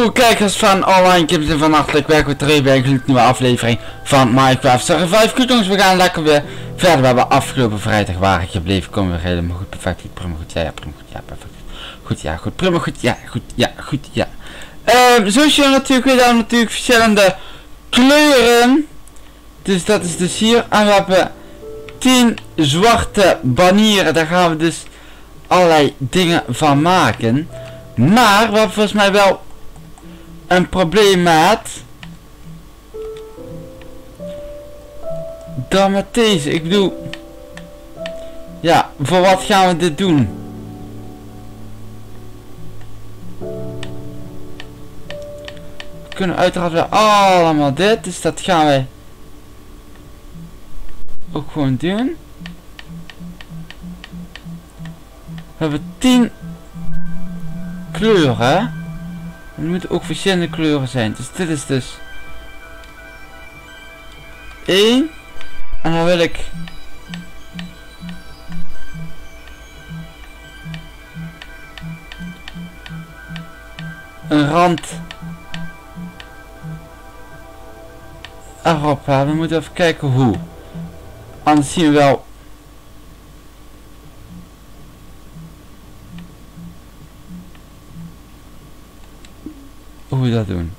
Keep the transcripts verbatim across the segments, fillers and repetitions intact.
Hallo kijkers van Online Games en van hartelijk welkom terug bij een nieuwe aflevering van Minecraft Survive. Goed jongens, we gaan lekker weer verder. We hebben afgelopen vrijdag waren gebleven. Komen we helemaal goed, perfect, goed, prima goed, ja, ja, prima goed, ja, perfect. Goed, ja, goed, prima goed, ja, goed, ja, goed, ja. Um, zoals je natuurlijk weet, hebben we natuurlijk verschillende kleuren. Dus dat is dus hier. En we hebben tien zwarte banieren. Daar gaan we dus allerlei dingen van maken. Maar we hebben volgens mij wel een probleem met dan met deze. Ik bedoel, ja, voor wat gaan we dit doen? We kunnen uiteraard weer allemaal dit, dus dat gaan wij ook gewoon doen. We hebben tien kleuren. Er moeten ook verschillende kleuren zijn. Dus dit is dus één. En dan wil ik een rand erop hebben. We moeten even kijken hoe. Anders zien we wel hoe we dat doen.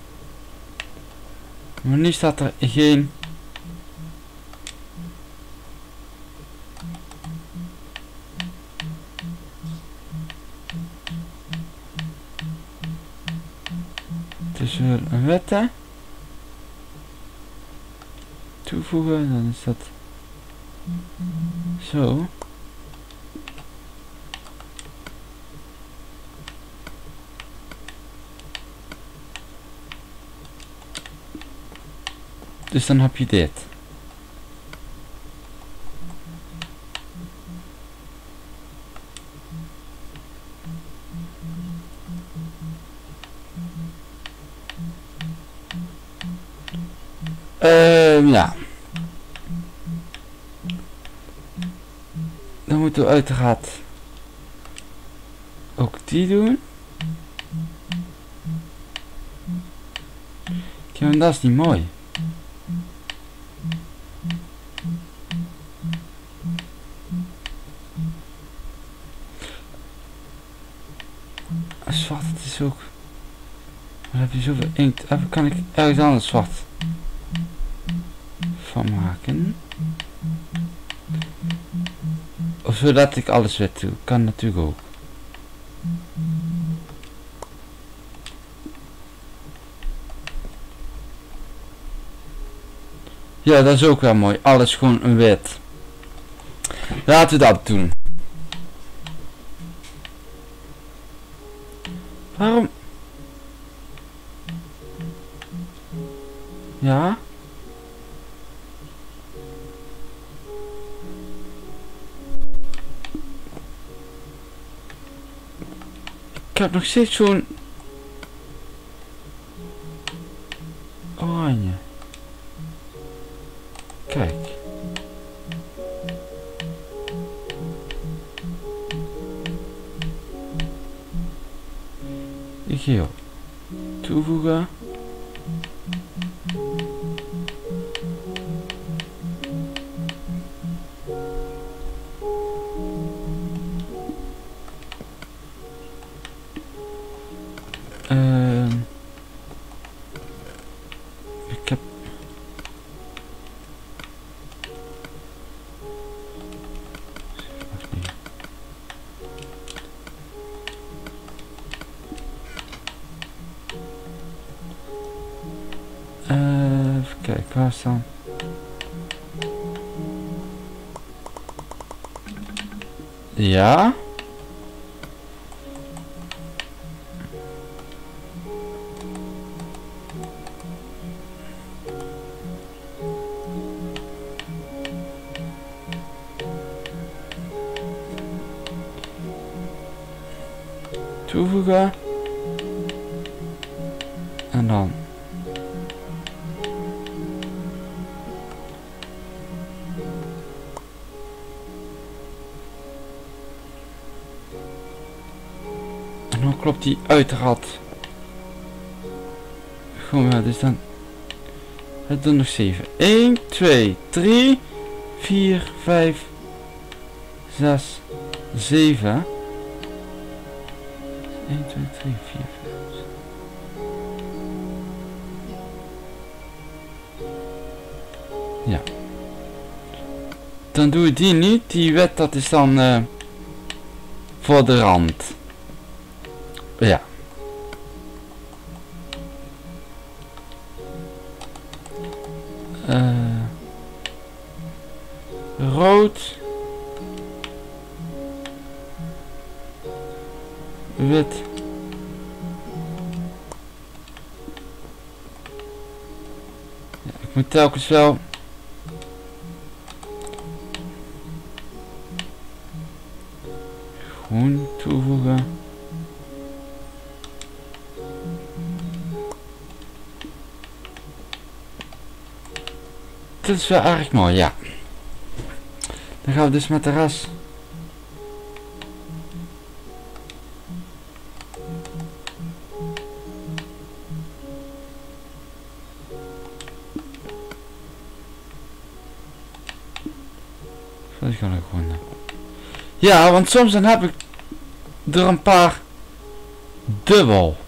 Maar nu staat er geen dus wel een witte toevoegen, dan is dat zo. Dus dan heb je dit. Ehm, ja. Dan moeten we uiteraard ook die doen. Ja, maar dat is niet mooi. Zwart, het is ook. Dan heb je zoveel inkt. Even kan ik ergens anders zwart van maken. Of zodat ik alles wit doe. Kan natuurlijk ook. Ja, dat is ook wel mooi. Alles gewoon een wit. Laten we dat doen. Waarom? Ja? Ik heb nog steeds zo'n oranje. Kijk. Geel. Toevoegen. Uh, ik heb Uh, even kijken, waar staan? Ja. Toevoegen. En dan en dan klopt die uiteraard Gewoon ja, dus dan... Het doet nog zeven. één, twee, drie, vier, vijf, zes, zeven. één, twee, drie, vier, vijf. Ja. Dan doe ik die niet. Die wet dat is dan uh, voor de rand. Ja. Uh, rood. Wit. Ja, ik moet telkens wel groen toevoegen. Dit is wel erg mooi, ja. Dan gaan we dus met de rest. Ik ga nog gewoon. Ja, want soms dan heb ik er een paar dubbel.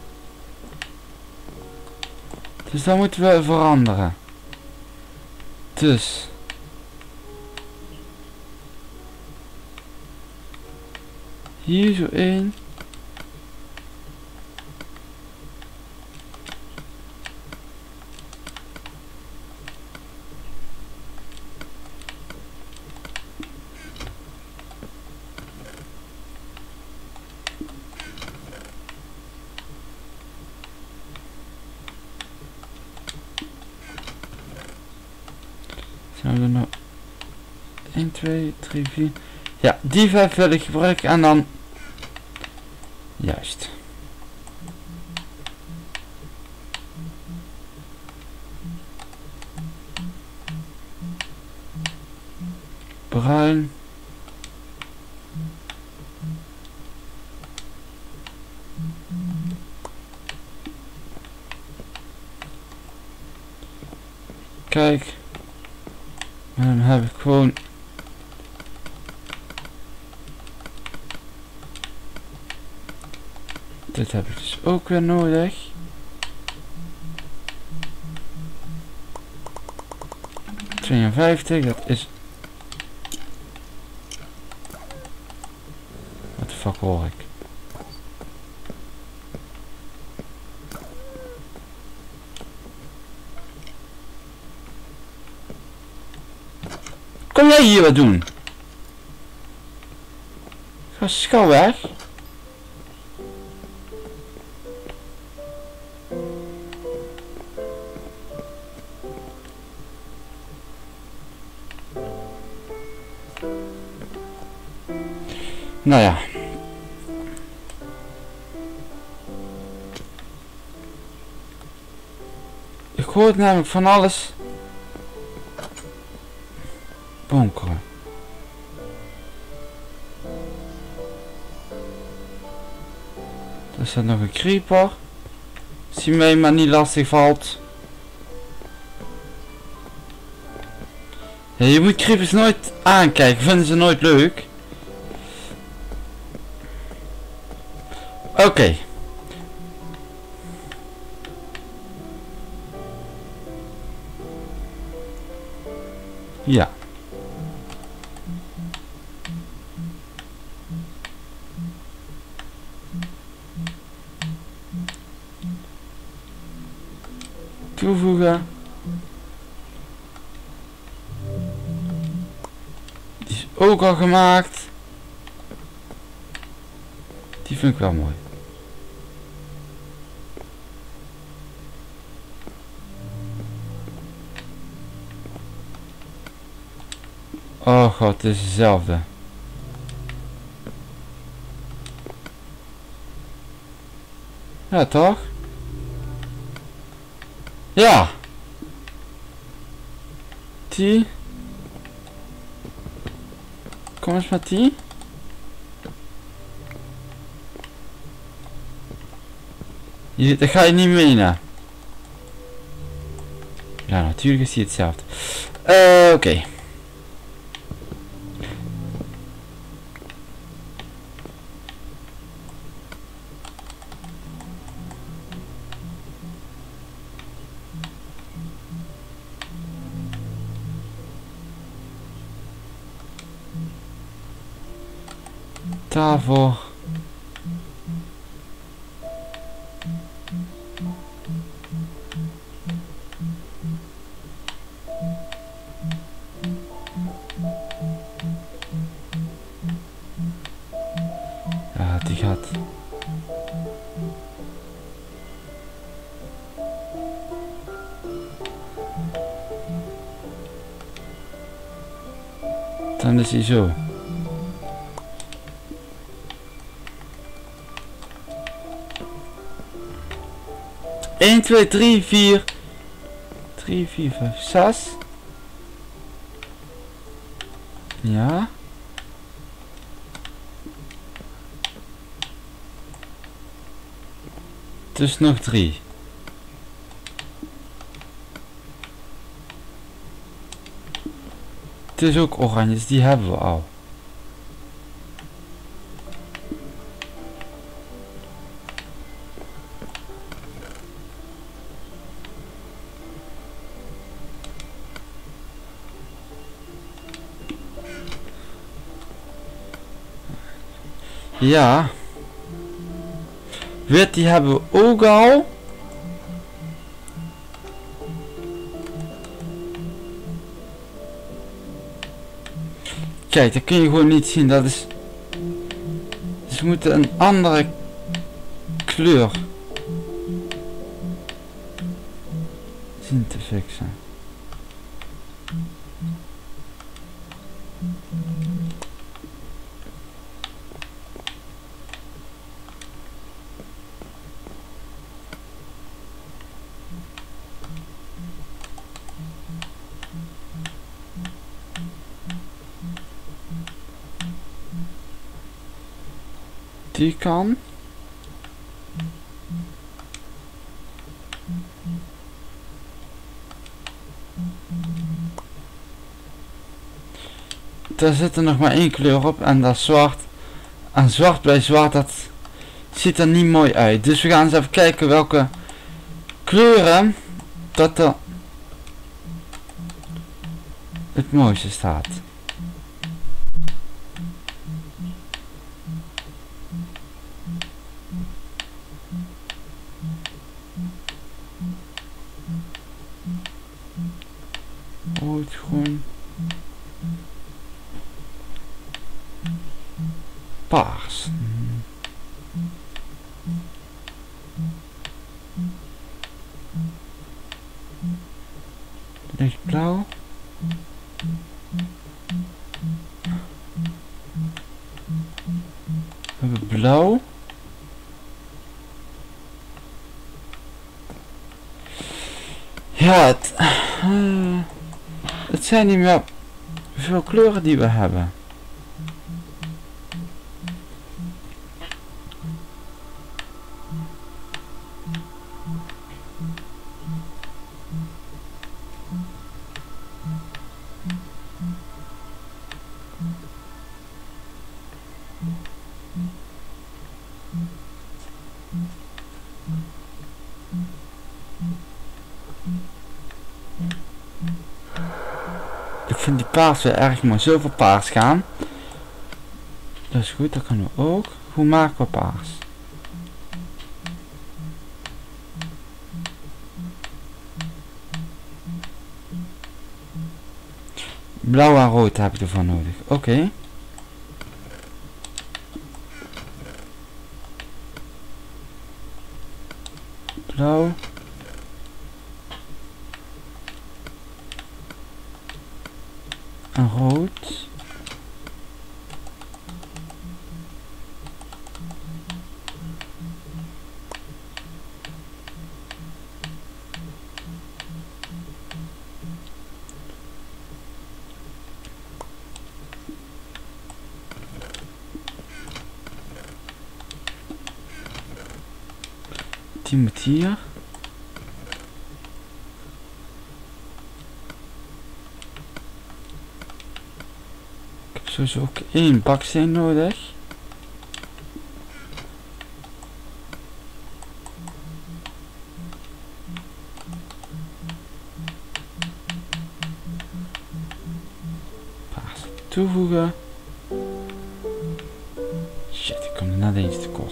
Dus dat moeten we veranderen. Dus hier zo één. Zijn we er nou één, twee, drie, vier. Ja, die vijf wil ik gebruiken en dan juist. Bruin. Kijk. En dan heb ik gewoon dit heb ik dus ook weer nodig. tweeënvijftig, dat is wat de fuck hoor ik. Kom jij hier wat doen? Ga schouw weg. Nou ja. Ik hoor het namelijk van alles. Bonkeren. Er staat nog een creeper. Als die mij maar niet lastig valt. Ja, je moet creepers nooit aankijken, vinden ze nooit leuk. Oké. Okay. Ja. Toevoegen. Die is ook al gemaakt. Die vind ik wel mooi. Oh god, het is hetzelfde. Ja, toch? Ja. Die. Kom eens met die. Je, dat ga je niet menen. Ja, natuurlijk is hij hetzelfde. Uh, Oké. Okay. Tafel. Ja, die gaat. Dan is hij zo. een, twee, drie, vier. drie, vier, vijf, zes. Ja. Dus nog drie. Het is ook oranje, dus die hebben we al. Ja. Wit die hebben we ook al. Kijk, dat kun je gewoon niet zien. Dat is... Dus we moeten een andere kleur zien te fixen. Die kan. Daar zit er nog maar één kleur op en dat is zwart. En zwart bij zwart, dat ziet er niet mooi uit. Dus we gaan eens even kijken welke kleuren dat er het mooiste staat. Rood, groen, paars. Lichtblauw. We hebben blauw. Ja, het, uh, het zijn niet meer veel kleuren die we hebben. Ik vind die paars weer erg mooi. Zoveel paars gaan. Dat is goed, dat kunnen we ook. Hoe maken we paars? Blauw en rood heb ik ervan nodig. Oké. Okay. Blauw. En rood. Die moet hier. Ik heb sowieso ook één baksteen nodig. Paars toevoegen. Shit, ik kom er net eens tekort.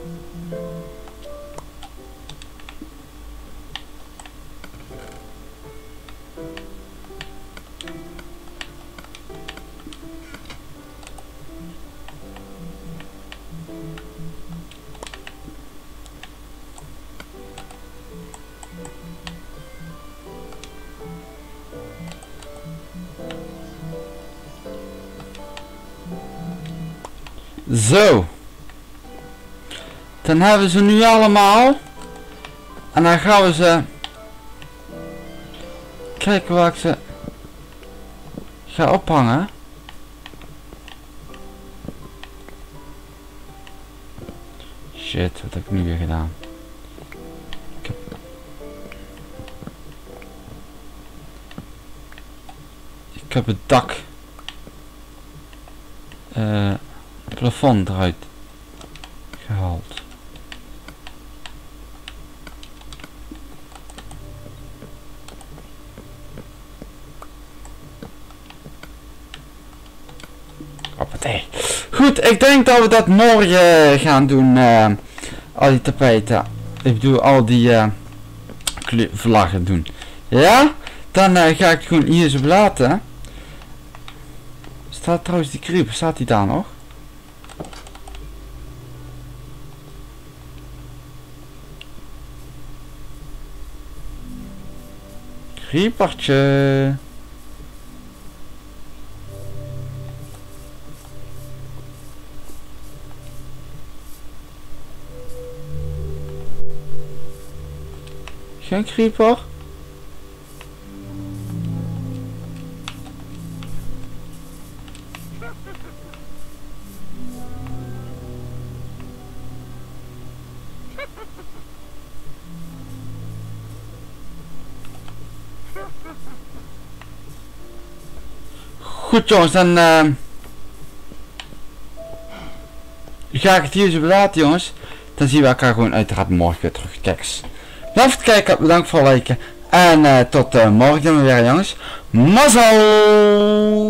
Zo. Dan hebben we ze nu allemaal. En dan gaan we ze kijken waar ik ze ga ophangen. Shit, wat heb ik nu weer gedaan? Ik heb... Ik heb het dak. Uh, plafond eruit gehaald. Hoppatee. Goed, ik denk dat we dat morgen gaan doen. Uh, al die tapijten. Ik bedoel, al die uh, vlaggen doen. Ja? Dan uh, ga ik het gewoon hier zo laten. Staat trouwens die creeper, staat die daar nog? Creepertje. Geen creeper? Goed jongens, dan uh, ga ik het hier zo laten jongens. Dan zien we elkaar gewoon uiteraard morgen weer terug. Kijk eens. Blijf het kijken, bedankt voor het liken. En uh, tot uh, morgen weer jongens. Mazzel!